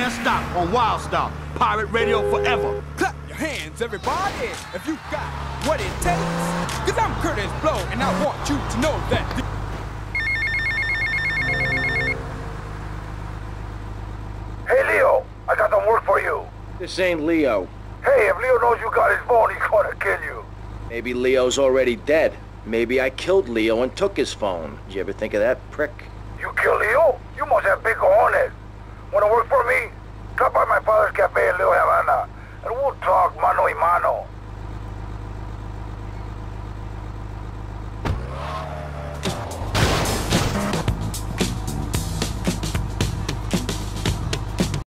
can't stop on Wild Star. Pirate radio forever. Clap your hands, everybody, if you got what it takes. Cause I'm Curtis Blow, and I want you to know that. Hey, Leo, I got some work for you. This ain't Leo. Hey, if Leo knows you got his phone, he's gonna kill you. Maybe Leo's already dead. Maybe I killed Leo and took his phone. Did you ever think of that, prick? You kill Leo? You must have big cojones. Wanna work for me? Stop by my father's cafe in Little Havana, and we'll talk mano y mano.